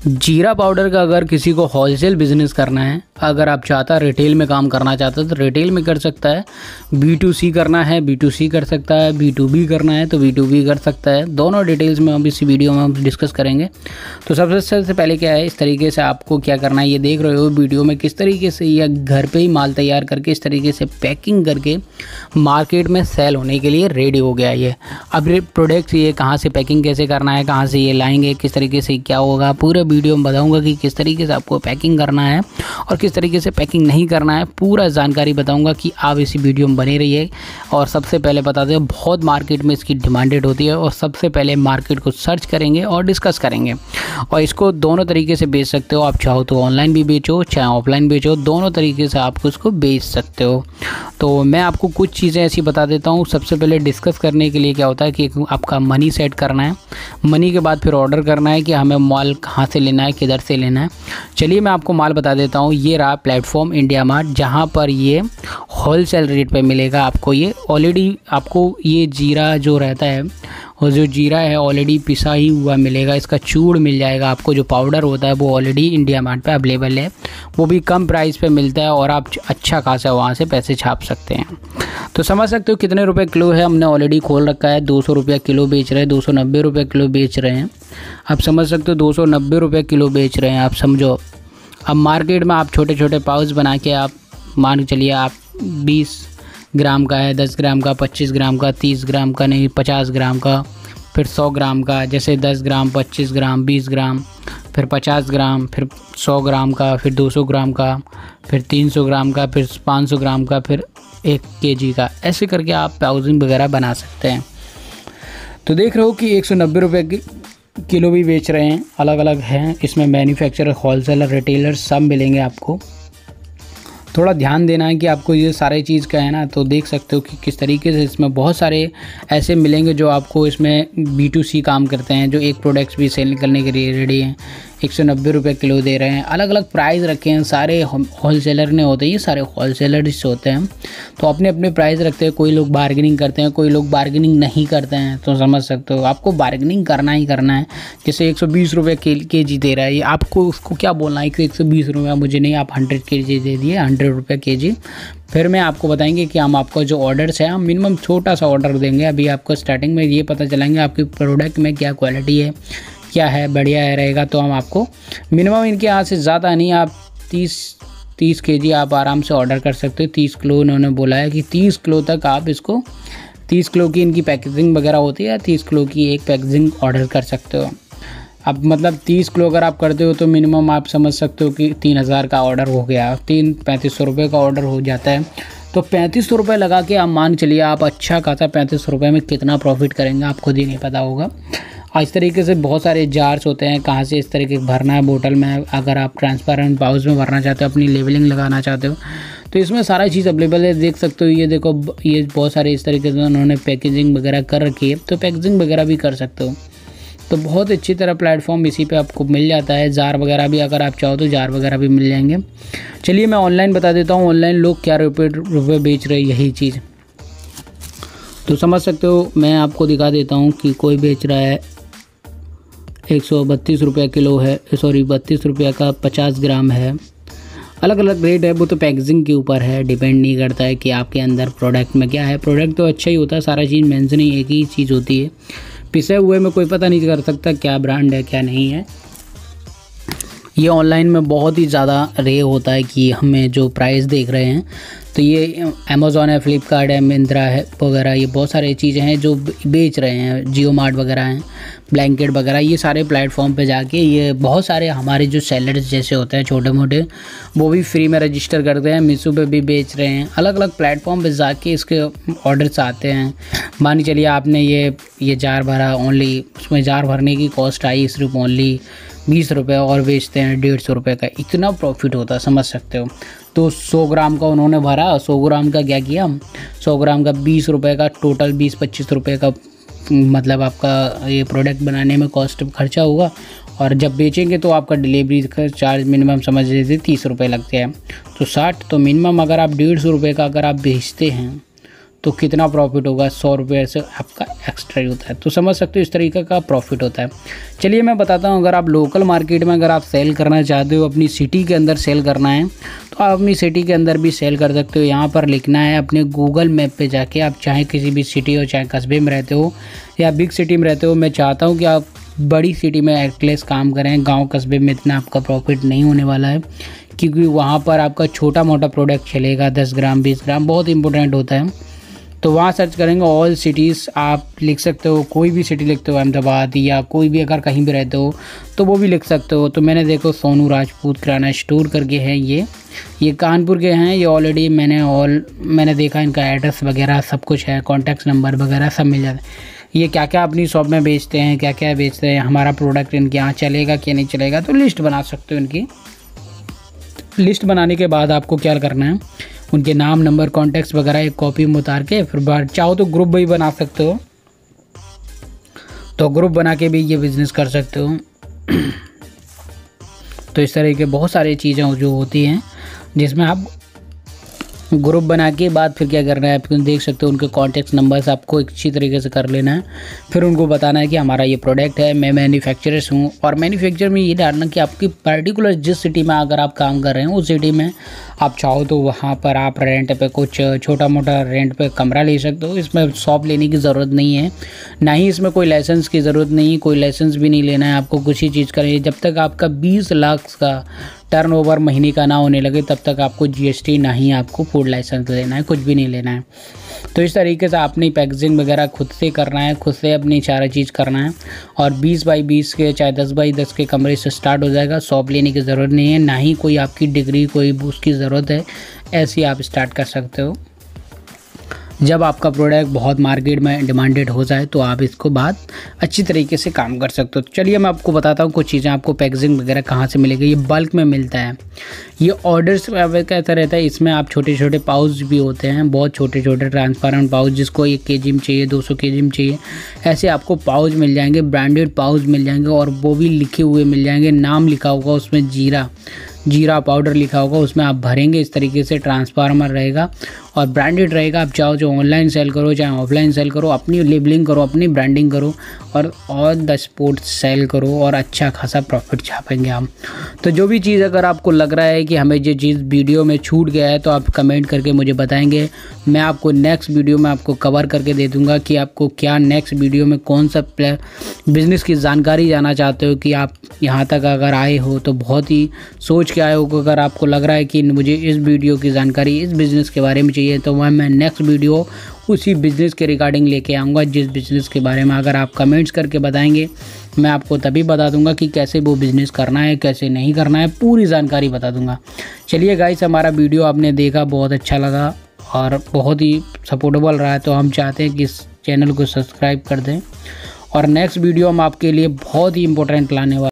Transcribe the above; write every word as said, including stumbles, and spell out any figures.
जीरा पाउडर का अगर किसी को होलसेल बिजनेस करना है, अगर आप चाहता रिटेल में काम करना चाहता है तो रिटेल में कर सकता है, बी टू सी करना है बी टू सी कर सकता है, बी टू बी करना है तो बी टू बी कर सकता है। दोनों डिटेल्स में हम इस वीडियो में हम डिस्कस करेंगे। तो सबसे सबसे पहले क्या है, इस तरीके से आपको क्या करना है, ये देख रहे हो वीडियो में किस तरीके से या घर पर ही माल तैयार करके इस तरीके से पैकिंग करके मार्केट में सेल होने के लिए रेडी हो गया ये। अब प्रोडक्ट्स ये कहाँ से पैकिंग कैसे करना है, कहाँ से ये लाएंगे, किस तरीके से क्या होगा, पूरे वीडियो में बताऊंगा कि किस तरीके से आपको पैकिंग करना है और किस तरीके से पैकिंग नहीं करना है। पूरा जानकारी बताऊंगा कि आप इसी वीडियो में बने रहिए। और सबसे पहले बता दें, बहुत मार्केट में इसकी डिमांडेड होती है और सबसे पहले मार्केट को सर्च करेंगे और डिस्कस करेंगे। और इसको दोनों तरीके से बेच सकते हो, आप चाहो तो ऑनलाइन भी बेचो चाहे ऑफलाइन बेचो, दोनों तरीके से आप इसको बेच सकते हो। तो मैं आपको कुछ चीज़ें ऐसी बता देता हूँ। सबसे पहले डिस्कस करने के लिए क्या होता है कि आपका मनी सेट करना है, मनी के बाद फिर ऑर्डर करना है कि हमें माल कहाँ से लेना है, किधर से लेना है। चलिए मैं आपको माल बता देता हूँ। ये रहा प्लेटफॉर्म इंडिया मार्ट, जहाँ पर ये होलसेल रेट पे मिलेगा आपको। ये ऑलरेडी आपको ये जीरा जो रहता है और जो जीरा है ऑलरेडी पिसा ही हुआ मिलेगा, इसका चूड़ मिल जाएगा आपको। जो पाउडर होता है वो ऑलरेडी इंडिया मार्ट पे अवेलेबल है, वो भी कम प्राइस पे मिलता है और आप अच्छा खासा वहाँ से पैसे छाप सकते हैं। तो समझ सकते हो कितने रुपए किलो है, हमने ऑलरेडी खोल रखा है। दो सौ रुपये किलो बेच रहे हैं, दो सौ नब्बे रुपये किलो बेच रहे हैं। आप समझ सकते हो दो सौ नब्बे रुपये किलो बेच रहे हैं, आप समझो। अब मार्केट में आप छोटे छोटे पाउच बना के आप मान के चलिए, आप बीस ग्राम का है, दस ग्राम का, पच्चीस ग्राम का, तीस ग्राम का नहीं, पचास ग्राम का, फिर सौ ग्राम का, जैसे दस ग्राम, पच्चीस ग्राम, बीस ग्राम, फिर पचास ग्राम, फिर सौ ग्राम का, फिर दो सौ ग्राम का, फिर तीन सौ ग्राम का, फिर पाँच सौ ग्राम का, फिर एक केजी का। ऐसे करके आप पाउचिंग वगैरह बना सकते हैं। तो देख रहे हो कि एक सौ नब्बे रुपये की किलो भी बेच रहे हैं, अलग अलग हैं। इसमें मैन्युफैक्चरर, होलसेलर, रिटेलर सब मिलेंगे आपको। थोड़ा ध्यान देना है कि आपको ये सारे चीज़ का है ना, तो देख सकते हो कि किस तरीके से इसमें बहुत सारे ऐसे मिलेंगे जो आपको इसमें बी टू सी काम करते हैं, जो एक प्रोडक्ट्स भी सेल करने के लिए रेडी हैं। एक सौ नब्बे रुपये किलो दे रहे हैं, अलग अलग प्राइस रखे हैं। सारे होलसेलर ने होते हैं, ये सारे होलसेलर्स होते हैं, तो अपने अपने प्राइस रखते हैं। कोई लोग बार्गेनिंग करते हैं, कोई लोग बार्गेनिंग नहीं करते हैं। तो समझ सकते हो आपको बार्गेनिंग करना ही करना है। जैसे एक सौ बीस रुपये के जी दे रहा है, ये आपको उसको क्या बोलना है कि एक सौ बीस रुपये मुझे नहीं, आप हंड्रेड के जी दे दिए, हंड्रेड रुपये के जी। फिर मैं आपको बताएंगे कि हम आपको जो ऑर्डर्स है, हम मिनिमम छोटा सा ऑर्डर देंगे। अभी आपको स्टार्टिंग में ये पता चलेंगे आपकी प्रोडक्ट में क्या क्वालिटी है, क्या है, बढ़िया है रहेगा। तो हम आपको मिनिमम इनके यहाँ से ज़्यादा नहीं, आप तीस तीस केजी आप आराम से ऑर्डर कर सकते हो। तीस किलो उन्होंने बोला है कि तीस किलो तक आप इसको, तीस किलो की इनकी पैकेजिंग वगैरह होती है, तीस किलो की एक पैकेजिंग ऑर्डर कर सकते हो। अब मतलब तीस किलो अगर आप करते हो तो मिनिमम आप समझ सकते हो कि तीन हज़ार का ऑर्डर हो गया, तीन पैंतीस सौ रुपये का ऑर्डर हो जाता है। तो पैंतीस सौ रुपये लगा के आप मान चलिए आप अच्छा खासा पैंतीस सौ रुपये में कितना प्रॉफिट करेंगे आप खुद ही नहीं पता होगा। और इस तरीके से बहुत सारे जार्स होते हैं, कहाँ से इस तरीके से भरना है बोतल में। अगर आप ट्रांसपेरेंट पाउच में भरना चाहते हो, अपनी लेवलिंग लगाना चाहते हो, तो इसमें सारा चीज़ अवेलेबल है। देख सकते हो ये देखो, ये बहुत सारे इस तरीके से उन्होंने पैकेजिंग वगैरह कर रखी है, तो पैकेजिंग वगैरह भी कर सकते हो। तो बहुत अच्छी तरह प्लेटफॉर्म इसी पे आपको मिल जाता है। जार वगैरह भी अगर आप चाहो तो जार वगैरह भी मिल जाएंगे। चलिए मैं ऑनलाइन बता देता हूँ, ऑनलाइन लोग क्या रुपये रुपये बेच रहे हैं यही चीज़। तो समझ सकते हो, मैं आपको दिखा देता हूँ कि कोई बेच रहा है एक सौ बत्तीस रुपये किलो है, सॉरी बत्तीस रुपये का पचास ग्राम है। अलग अलग रेट है, वो तो पैकेजिंग के ऊपर है, डिपेंड नहीं करता है कि आपके अंदर प्रोडक्ट में क्या है। प्रोडक्ट तो अच्छा ही होता है, सारा चीज़ मेंशन ही एक ही चीज़ होती है। पिसे हुए में कोई पता नहीं कर सकता क्या ब्रांड है क्या नहीं है। ये ऑनलाइन में बहुत ही ज़्यादा रे होता है कि हमें जो प्राइस देख रहे हैं, तो ये अमेज़ॉन है, फ्लिपकार्ट है, मिंत्रा है वगैरह, ये बहुत सारी चीज़ें हैं जो बेच रहे हैं। जियो मार्ट वगैरह हैं, ब्लैंकेट वगैरह, ये सारे प्लेटफॉर्म पे जाके ये बहुत सारे हमारे जो सेलर्स जैसे होते हैं छोटे मोटे, वो भी फ्री में रजिस्टर करते हैं। मीशो पे भी बेच रहे हैं, अलग अलग प्लेटफॉर्म पे जाके इसके ऑर्डर्स आते हैं। मान चलिए आपने ये ये जार भरा, ओनली उसमें जार भरने की कॉस्ट आई सिर्फ ओनली बीस रुपये और बेचते हैं डेढ़ सौ रुपये का। इतना प्रॉफिट होता है, समझ सकते हो। तो सौ ग्राम का उन्होंने भरा, सौ ग्राम का क्या किया, सौ ग्राम का बीस रुपये का, टोटल बीस पच्चीस रुपये का मतलब आपका ये प्रोडक्ट बनाने में कॉस्ट खर्चा होगा। और जब बेचेंगे तो आपका डिलीवरी का चार्ज मिनिमम समझ लीजिए तीस रुपये लगते हैं, तो साठ। तो मिनिमम अगर आप डेढ़ सौ रुपये का अगर आप बेचते हैं तो कितना प्रॉफिट होगा, सौ रुपये से आपका एक्स्ट्रा ही होता है। तो समझ सकते हो इस तरीके का प्रॉफिट होता है। चलिए मैं बताता हूँ, अगर आप लोकल मार्केट में अगर आप सेल करना चाहते हो, अपनी सिटी के अंदर सेल करना है, तो आप अपनी सिटी के अंदर भी सेल कर सकते हो। यहाँ पर लिखना है अपने गूगल मैप पे जाके, आप चाहे किसी भी सिटी हो, चाहे कस्बे में रहते हो या बिग सिटी में रहते हो। मैं चाहता हूँ कि आप बड़ी सिटी में एटलीस्ट काम करें, गांव कस्बे में इतना आपका प्रॉफिट नहीं होने वाला है, क्योंकि वहाँ पर आपका छोटा मोटा प्रोडक्ट चलेगा, दस ग्राम बीस ग्राम बहुत इंपॉर्टेंट होता है। तो वहाँ सर्च करेंगे ऑल सिटीज़, आप लिख सकते हो, कोई भी सिटी लिखते हो, अहमदाबाद या कोई भी अगर कहीं भी रहते हो तो वो भी लिख सकते हो। तो मैंने देखो सोनू राजपूत किराना स्टोर करके है, ये ये कानपुर के हैं। ये ऑलरेडी मैंने ऑल मैंने देखा, इनका एड्रेस वगैरह सब कुछ है, कॉन्टैक्ट नंबर वगैरह सब मिल जाता है। ये क्या क्या अपनी शॉप में बेचते हैं, क्या क्या बेचते हैं, हमारा प्रोडक्ट इनके यहाँ चलेगा कि नहीं चलेगा, तो लिस्ट बना सकते हो। इनकी लिस्ट बनाने के बाद आपको क्या करना है, उनके नाम नंबर कॉन्टैक्ट्स वगैरह एक कॉपी में उतार के, फिर बार चाहो तो ग्रुप भी बना सकते हो, तो ग्रुप बना के भी ये बिज़नेस कर सकते हो। तो इस तरह के बहुत सारी चीज़ें जो होती हैं जिसमें आप ग्रुप बना के बाद फिर क्या करना है, आप देख सकते हो उनके कॉन्टैक्ट नंबर्स आपको अच्छी तरीके से कर लेना है। फिर उनको बताना है कि हमारा ये प्रोडक्ट है, मैं मैन्युफैक्चरर्स हूँ। और मैन्युफैक्चर में ये डालना कि आपकी पर्टिकुलर जिस सिटी में अगर आप काम कर रहे हैं उस सिटी में आप चाहो तो वहाँ पर आप रेंट पे कुछ छोटा मोटा रेंट पे कमरा ले सकते हो। इसमें शॉप लेने की ज़रूरत नहीं है, ना ही इसमें कोई लाइसेंस की ज़रूरत नहीं है, कोई लाइसेंस भी नहीं लेना है आपको। कुछ ही चीज़ करें, जब तक आपका बीस लाख का टर्नओवर महीने का ना होने लगे तब तक आपको जीएसटी ना ही आपको फूड लाइसेंस लेना है, कुछ भी नहीं लेना है। तो इस तरीके से अपनी पैकेजिंग वगैरह खुद से करना है, खुद से अपनी सारा चीज़ करना है। और बीस बाई बीस के चाहे दस बाई दस के कमरे से स्टार्ट हो जाएगा। शॉप लेने की ज़रूरत नहीं है, ना ही कोई आपकी डिग्री कोई उसकी ज़रूरत है, ऐसे ही आप स्टार्ट कर सकते हो। जब आपका प्रोडक्ट बहुत मार्केट में डिमांडेड हो जाए तो आप इसको बाद अच्छी तरीके से काम कर सकते हो। चलिए मैं आपको बताता हूँ कुछ चीज़ें, आपको पैकेजिंग वगैरह कहाँ से मिलेगी। ये बल्क में मिलता है, ये ऑर्डर्स कैसा रहता है, इसमें आप छोटे छोटे पाउच भी होते हैं, बहुत छोटे छोटे ट्रांसपेरेंट पाउच, जिसको एक के जी में चाहिए, दो सौ के जी में चाहिए, ऐसे आपको पाउच मिल जाएंगे, ब्रांडेड पाउच मिल जाएंगे। और वो भी लिखे हुए मिल जाएंगे, नाम लिखा होगा उसमें, जीरा जीरा पाउडर लिखा होगा, उसमें आप भरेंगे। इस तरीके से ट्रांसफार्मर रहेगा और ब्रांडेड रहेगा। आप चाहो जो ऑनलाइन सेल करो चाहे ऑफलाइन सेल करो, अपनी लेबलिंग करो, अपनी ब्रांडिंग करो और ऑन द स्पॉट सेल करो और अच्छा खासा प्रॉफिट छापेंगे हम। तो जो भी चीज़ अगर आपको लग रहा है कि हमें ये चीज़ वीडियो में छूट गया है तो आप कमेंट करके मुझे बताएंगे, मैं आपको नेक्स्ट वीडियो में आपको कवर करके दे दूँगा कि आपको क्या नेक्स्ट वीडियो में कौन सा बिज़नेस की जानकारी जाना चाहते हो। कि आप यहाँ तक अगर आए हो तो बहुत ही सोच के आए हो। अगर आपको लग रहा है कि मुझे इस वीडियो की जानकारी इस बिज़नेस के बारे में चाहिए तो वह मैं नेक्स्ट वीडियो उसी बिज़नेस के रिगार्डिंग लेके आऊँगा, जिस बिज़नेस के बारे में अगर आप कमेंट्स करके बताएंगे मैं आपको तभी बता दूंगा कि कैसे वो बिज़नेस करना है, कैसे नहीं करना है, पूरी जानकारी बता दूंगा। चलिए गाइस, हमारा वीडियो आपने देखा, बहुत अच्छा लगा और बहुत ही सपोर्टेबल रहा है, तो हम चाहते हैं कि इस चैनल को सब्सक्राइब कर दें और नेक्स्ट वीडियो हम आपके लिए बहुत ही इंपॉर्टेंट लाने वाले